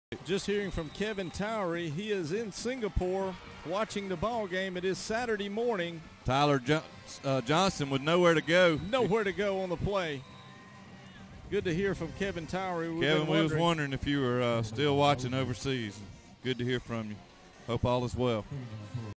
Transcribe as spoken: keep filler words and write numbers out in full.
Just hearing from Kevin Towery, he is in Singapore watching the ball game. It is Saturday morning. Tyler jo- uh, Johnson with nowhere to go. Nowhere to go on the play. Good to hear from Kevin Towery. We've Kevin, we was wondering. wondering if you were uh, still watching overseas. Good to hear from you. Hope all is well.